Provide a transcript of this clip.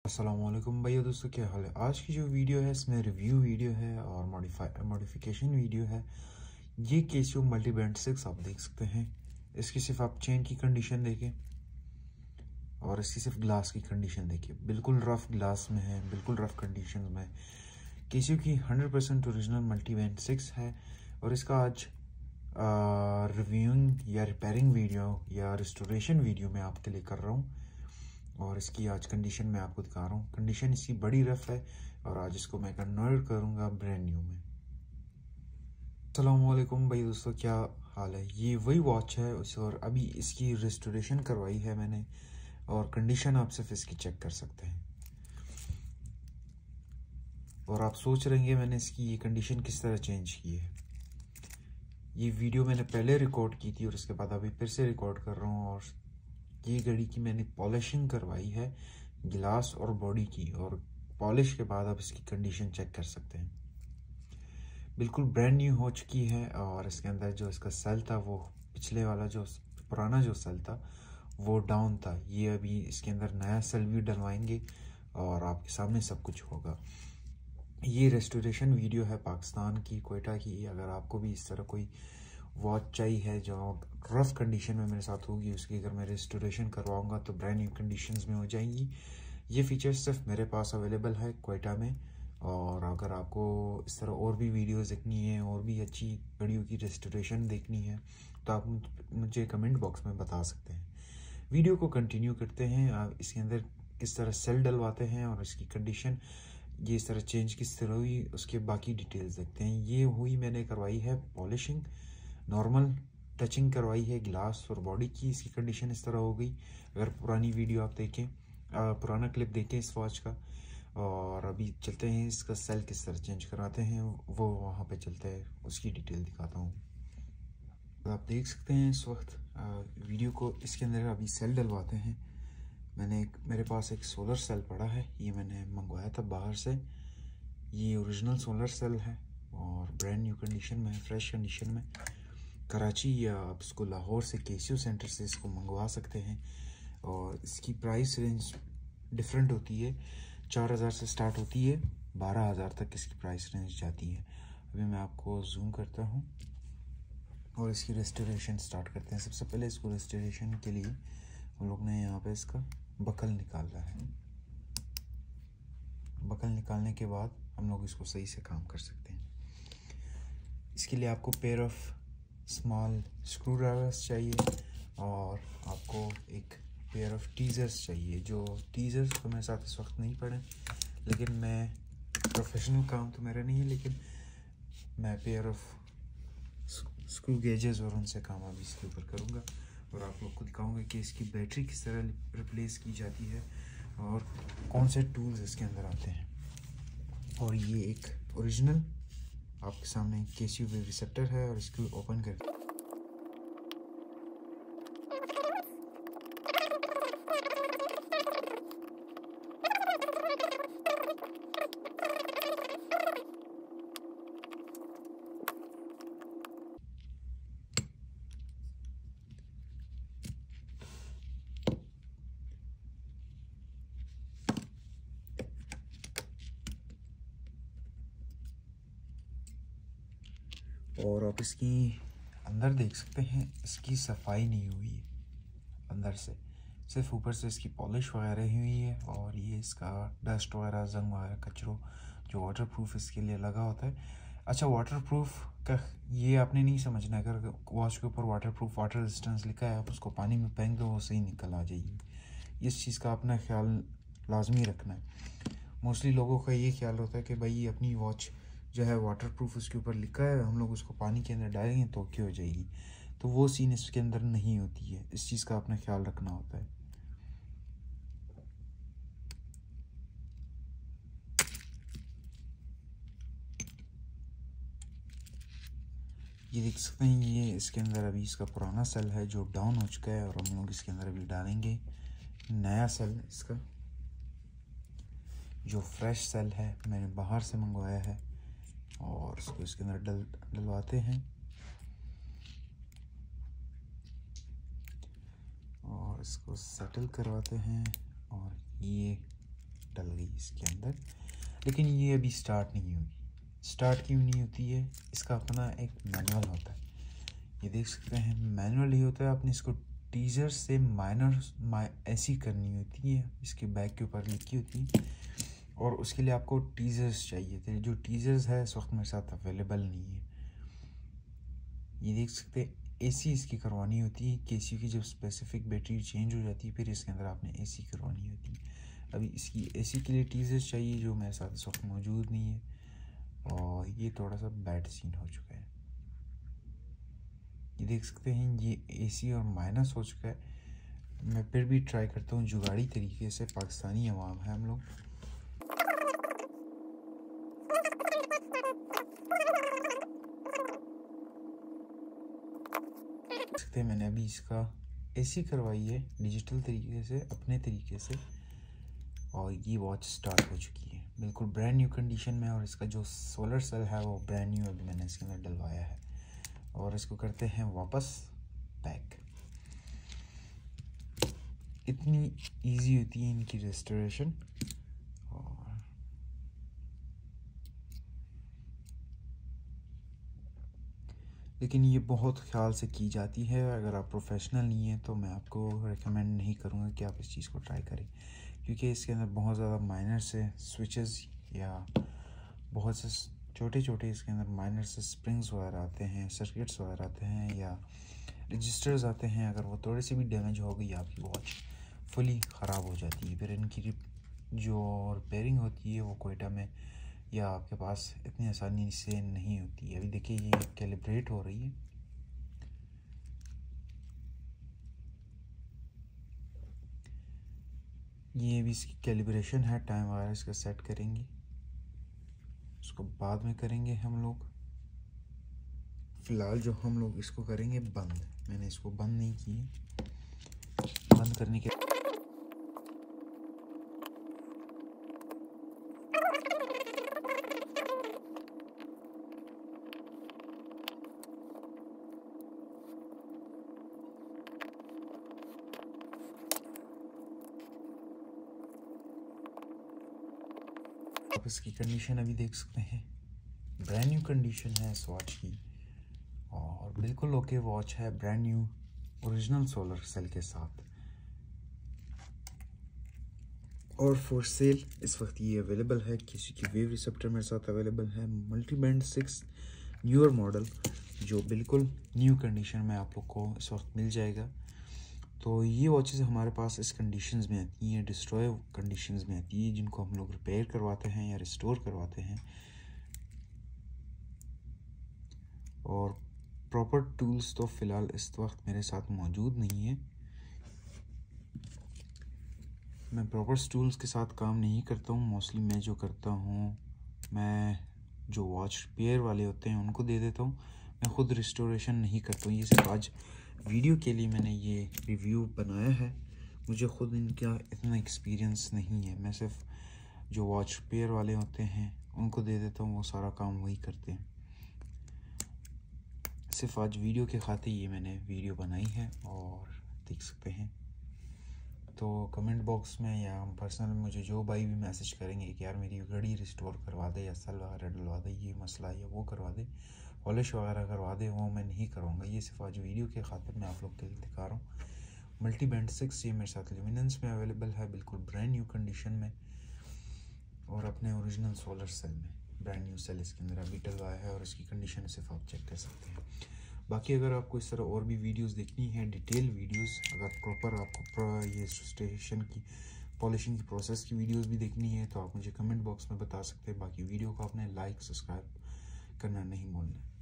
अस्सलामुअलैकुम भैया दोस्तों, क्या हाल है। आज की जो वीडियो है इसमें रिव्यू वीडियो है और मॉडिफिकेशन वीडियो है। ये केसियो मल्टी बैंड 6 आप देख सकते हैं। इसकी सिर्फ आप चेन की कंडीशन देखें और इसकी सिर्फ ग्लास की कंडीशन देखिए, बिल्कुल रफ ग्लास में है, बिल्कुल रफ कंडीशन में। केसियो की 100% ओरिजिनल मल्टी बैंड 6 है और इसका आज रिव्यूइंग या रिपेयरिंग वीडियो या रिस्टोरेशन वीडियो मैं आपके लिए कर रहा हूँ और इसकी आज कंडीशन मैं आपको दिखा रहा हूँ। कंडीशन इसकी बड़ी रफ है और आज इसको मैं कन्वर्ट करूँगा ब्रांड न्यू में। अस्सलामुअलैकुम भाई दोस्तों, क्या हाल है। ये वही वॉच है और अभी इसकी रिस्टोरेशन करवाई है मैंने और कंडीशन आप सिर्फ इसकी चेक कर सकते हैं। और आप सोच रहे हैं मैंने इसकी ये कंडीशन किस तरह चेंज की है। ये वीडियो मैंने पहले रिकॉर्ड की थी और उसके बाद अभी फिर से रिकॉर्ड कर रहा हूँ। और ये घड़ी की मैंने पॉलिशिंग करवाई है गिलास और बॉडी की, और पॉलिश के बाद आप इसकी कंडीशन चेक कर सकते हैं। बिल्कुल ब्रांड न्यू हो चुकी है और इसके अंदर जो इसका सेल था वो पिछले वाला जो पुराना जो सेल था वो डाउन था। ये अभी इसके अंदर नया सेल भी डलवाएंगे और आपके सामने सब कुछ होगा। ये रेस्टोरेशन वीडियो है पाकिस्तान की, क्वेटा की। अगर आपको भी इस तरह कोई वॉच चाहिए है जो रफ कंडीशन में मेरे साथ होगी, उसकी अगर मैं रेस्टोरेशन करवाऊंगा तो ब्रांड न्यू कंडीशंस में हो जाएंगी। ये फीचर्स सिर्फ मेरे पास अवेलेबल है क्वेटा में। और अगर आपको इस तरह और भी वीडियोस देखनी है और भी अच्छी घड़ियों की रेस्टोरेशन देखनी है तो आप मुझे कमेंट बॉक्स में बता सकते हैं। वीडियो को कंटिन्यू करते हैं। आप इसके अंदर किस तरह सेल डलवाते हैं और इसकी कंडीशन ये इस तरह चेंज किस तरह हुई, उसके बाकी डिटेल्स देखते हैं। ये हुई मैंने करवाई है पॉलिशिंग, नॉर्मल टचिंग करवाई है ग्लास और बॉडी की। इसकी कंडीशन इस तरह हो गई। अगर पुरानी वीडियो आप देखें, पुराना क्लिप देखें इस वॉच का। और अभी चलते हैं इसका सेल किस तरह चेंज कराते हैं, वो वहाँ पे चलते हैं, उसकी डिटेल दिखाता हूँ। तो आप देख सकते हैं इस वक्त वीडियो को। इसके अंदर अभी सेल डलवाते हैं। मेरे पास एक सोलर सेल पड़ा है, ये मैंने मंगवाया था बाहर से। ये ओरिजिनल सोलर सेल है और ब्रांड न्यू कंडीशन में है, फ्रेश कंडीशन में। कराची या आप इसको लाहौर से केसियो सेंटर से इसको मंगवा सकते हैं। और इसकी प्राइस रेंज डिफरेंट होती है, 4000 से स्टार्ट होती है, 12000 तक इसकी प्राइस रेंज जाती है। अभी मैं आपको जूम करता हूँ और इसकी रेस्टोरेशन स्टार्ट करते हैं। सबसे पहले इसको रेस्टोरेशन के लिए हम लोग ने यहाँ पे इसका बकल निकाला है। बकल निकालने के बाद हम लोग इसको सही से काम कर सकते हैं। इसके लिए आपको pair of small screwdrivers चाहिए और आपको एक पेयर ऑफ टीज़र्स चाहिए। जो टीज़र्स तो मेरे साथ इस वक्त नहीं पड़े, लेकिन मैं प्रोफेशनल काम तो मेरा नहीं है, लेकिन मैं पेयर ऑफ स्क्रू गेजेस और उनसे काम अभी इसके ऊपर करूँगा और आप लोग को दिखाऊंगा कि इसकी बैटरी किस तरह रिप्लेस की जाती है और कौन से टूल्स इसके अंदर आते हैं। और ये एक ओरिजिनल आपके सामने केसियो वेव रिसेप्टर है और इसको ओपन करके और आप इसकी अंदर देख सकते हैं, इसकी सफाई नहीं हुई है अंदर से, सिर्फ ऊपर से इसकी पॉलिश वगैरह हुई है। और ये इसका डस्ट वगैरह, जंग वगैरह, कचरो जो वाटरप्रूफ इसके लिए लगा होता है। अच्छा, वाटरप्रूफ का ये आपने नहीं समझना। अगर वॉच के ऊपर वाटरप्रूफ, वाटर रेजिस्टेंस लिखा है, आप उसको पानी में फेंक दो, वो सही निकल आ जाएगी। इस चीज़ का अपना ख्याल लाजमी रखना है। मोस्टली लोगों का ये ख्याल होता है कि भाई अपनी वॉच जो है वाटरप्रूफ उसके ऊपर लिखा है, हम लोग उसको पानी के अंदर डालेंगे तो क्या हो जाएगी। तो वो सीन इसके अंदर नहीं होती है। इस चीज़ का अपना ख्याल रखना होता है। ये देख सकते हैं, ये इसके अंदर अभी इसका पुराना सेल है जो डाउन हो चुका है और हम लोग इसके अंदर अभी डालेंगे नया सेल। इसका जो फ्रेश सेल है मैंने बाहर से मंगवाया है और इसको इसके अंदर डलवाते हैं और इसको सेटल करवाते हैं और ये डल इसके अंदर, लेकिन ये अभी स्टार्ट नहीं होगी। स्टार्ट क्यों नहीं होती है? इसका अपना एक मैनुअल होता है, ये देख सकते हैं मैनुअल ही होता है। आपने इसको टीजर से माइनर ऐसी करनी होती है, इसके बैक के ऊपर लिखी होती है, और उसके लिए आपको टीजर्स चाहिए थे। जो टीजर्स है इस वक्त मेरे साथ अवेलेबल नहीं है। ये देख सकते हैं एसी इसकी करवानी होती है, केसी की जब स्पेसिफिक बैटरी चेंज हो जाती है फिर इसके अंदर आपने एसी करवानी होती है। अभी इसकी एसी के लिए टीजर्स चाहिए जो मेरे साथ इस वक्त मौजूद नहीं है, और ये थोड़ा सा बैड सीन हो चुका है। ये देख सकते हैं ये एसी और माइनस हो चुका है। मैं फिर भी ट्राई करता हूँ जुगाड़ी तरीके से, पाकिस्तानी अवाम है हम लोग। देख सकते हैं मैंने अभी इसका एसी करवाई है डिजिटल तरीके से, अपने तरीके से, और ये वॉच स्टार्ट हो चुकी है बिल्कुल ब्रांड न्यू कंडीशन में। और इसका जो सोलर सेल है वो ब्रांड न्यू अभी मैंने इसके अंदर डलवाया है, और इसको करते हैं वापस पैक। इतनी इजी होती है इनकी रेस्टोरेशन, और लेकिन ये बहुत ख्याल से की जाती है। अगर आप प्रोफेशनल नहीं हैं तो मैं आपको रेकमेंड नहीं करूँगा कि आप इस चीज़ को ट्राई करें, क्योंकि इसके अंदर बहुत ज़्यादा माइनर से स्विचेस या बहुत से छोटे छोटे इसके अंदर माइनर से स्प्रिंग्स वगैरह आते हैं, सर्किट्स वगैरह आते हैं, या रजिस्टर्स आते हैं। अगर वो थोड़ी सी भी डैमेज हो गई आपकी वॉच फुली ख़राब हो जाती है। फिर इनकी जो रिपेयरिंग होती है वो कोयटा में या आपके पास इतनी आसानी से नहीं होती है। अभी देखिए ये कैलिब्रेट हो रही है, ये भी इसकी कैलिब्रेशन है। टाइम वगैरह इसका सेट करेंगे, उसको बाद में करेंगे हम लोग। फ़िलहाल जो हम लोग इसको करेंगे बंद, मैंने इसको बंद नहीं किए। बंद करने के आप इसकी कंडीशन अभी देख सकते हैं, ब्रांड न्यू कंडीशन है इस वॉच की, और बिल्कुल ओके वॉच है, brand new original solar cell के साथ। और फॉर सेल इस वक्त ये अवेलेबल है, किसी की वेव रिसेप्टर मेरे साथ अवेलेबल है। मल्टी बैंड 6 न्यूअर मॉडल जो बिल्कुल न्यू कंडीशन में आप लोग को इस वक्त मिल जाएगा। तो ये वॉचेस हमारे पास इस कंडीशंस में आती हैं, डिस्ट्रॉय कंडीशंस में आती है, जिनको हम लोग रिपेयर करवाते हैं या रिस्टोर करवाते हैं। और प्रॉपर टूल्स तो फ़िलहाल इस वक्त मेरे साथ मौजूद नहीं है। मैं प्रॉपर टूल्स के साथ काम नहीं करता हूँ। मोस्टली मैं जो करता हूँ, मैं जो वॉच रिपेयर वाले होते हैं उनको दे देता हूँ, मैं ख़ुद रिस्टोरेशन नहीं करता हूँ। ये सिर्फ आज वीडियो के लिए मैंने ये रिव्यू बनाया है, मुझे ख़ुद इनका इतना एक्सपीरियंस नहीं है। मैं सिर्फ जो वॉच रिपेयर वाले होते हैं उनको दे देता हूँ, वो सारा काम वही करते हैं। सिर्फ आज वीडियो के खातिर ये मैंने वीडियो बनाई है, और देख सकते हैं। तो कमेंट बॉक्स में या पर्सनल मुझे जो भाई भी मैसेज करेंगे कि यार मेरी घड़ी रिस्टोर करवा दे, या सेल वगैरह डलवा दे, ये मसला या वो करवा दे, पॉलिश वगैरह करवा दे, वो मैं नहीं करूँगा। ये सिर्फ आज वीडियो के खातिर मैं आप लोग के लिए दिखा रहा हूँ। मल्टी बैंड 6 ये मेरे साथ ल्यूमिनेंस में अवेलेबल है, बिल्कुल ब्रांड न्यू कंडीशन में, और अपने ओरिजिनल सोलर सेल में ब्रांड न्यू सेल इसके अंदर अभी डलवाया है, और इसकी कंडीशन सिर्फ आप चेक कर सकते हैं। बाकी अगर आपको इस तरह और भी वीडियोस देखनी है, डिटेल वीडियोस, अगर प्रॉपर आपको ये स्टेशन की पॉलिशिंग की प्रोसेस की वीडियोस भी देखनी है तो आप मुझे कमेंट बॉक्स में बता सकते हैं। बाकी वीडियो को आपने लाइक सब्सक्राइब करना नहीं भूलना है।